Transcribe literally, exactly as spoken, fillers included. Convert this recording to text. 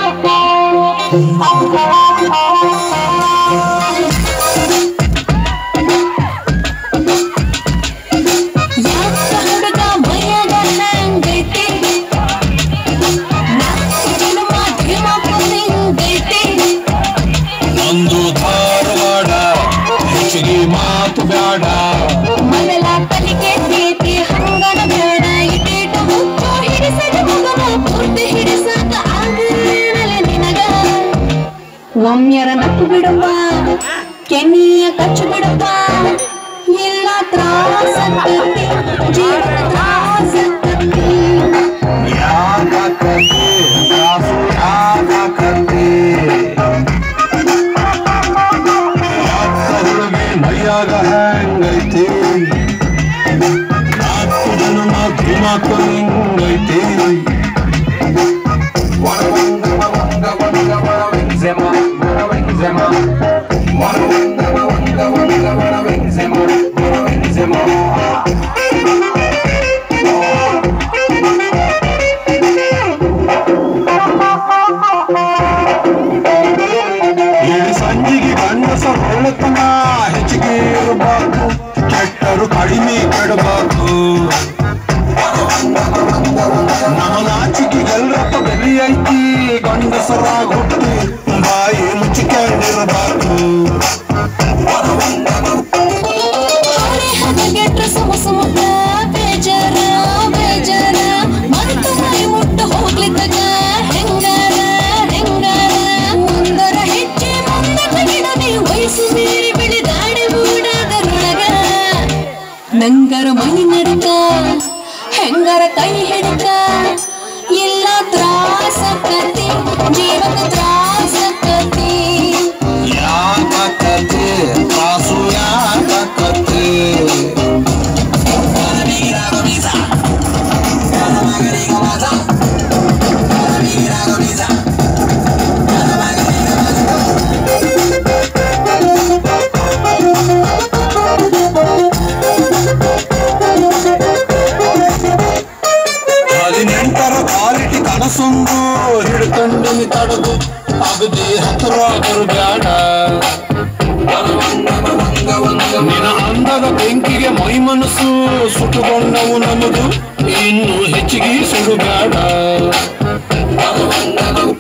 ಒಮ್ಮೆರ ನಕ್ಕು ಬಿಡುವ ಕೆನ್ನಿಯ ಕಚ್ಚು ಬಿಡುವ ಎಲ್ಲ ತ್ರಾಸಕ್ಕತ್ತಿ ಜೀವನ ತ್ರಾಸಕ್ಕತ್ತಿ ಯಾಕತ್ತಿ ತ್ರಾಸು ಯಾಕತ್ತಿ ಯಾಕ ಹುಡುಗಿ ಮೈಯಾಗ ಹೆಂಗೈತಿ ನಾಲ್ಕು ಜನ್ಮ ಧುಮಾಕು ಹಿಂಗೈತಿ ಸಂಜಿಗೆ ಗಂಡಸ ಹೊಳತನ ಹೆಚ್ಚಿಗೆ ಇರಬಾರ್ದು ಕೆಟ್ಟರು ಕಡಿಮೆ ಕೆಡಬಾರ್ದು ನಮ್ಮ ನಾಚಿಕೆಗೆಲ್ಲಪ್ಪ ಬೆಲೆ ಐತಿ ಗಂಡಸರಾಗ ಹುಟ್ಟಿ ಬಾಯಿ ಮುಚ್ಚಿಕೊಂಡಿರಬಾರ್ದು ಹದಗೆಟ್ರ ಸಮ ಸಮುದ್ರ ಬೇಜಾರ ಬೇಜಾರ ಮರೆತು ಮೈ ಮುಟ್ಟ ಹೋಗ್ಲಿದ್ದಾಗ ಹೆಂಗಾರ ಹೆಂಗಾರ ಮುಂದರ ಹೆಜ್ಜೆ ಮುಂದಕ್ಕೆ ಗಿಡನೆ ವಯಸ್ಸು ಮೀರಿ ಬೆಳೆದಾಡಿ ಮೂಡಾದರೊಳಗ ನಂಗರ ಮೈ ನಡಕ ಹೆಂಗಾರ ಕೈ ಹಿಡಕ ಎಲ್ಲ ತ್ರಾಸಕ್ಕತ್ತಿ ಜೀವನ ತ್ರಾಸಕ್ಕತ್ತಿ ಯಾಕತ್ತಿ ತ್ರಾಸು ಯಾಕತ್ತಿ ಹದಿನೆಂಟರ ಕ್ವಾಲಿಟಿ ಕನಸೊಂದು ಹಿಡ್ಕೊಂಡು ತಡದು ಅಗದಿ ಹತ್ರ ಬರಬೇಡ ನಿನ್ನ ಅಂದದ ಬೆಂಕಿಗೆ ಮೈ ಮನಸ್ಸು ಸುಟ್ಟುಕೊಂಡವು ನಮ್ಮದು ಇನ್ನು ಹೆಚ್ಚಿಗೆ ಸುಡಬೇಡ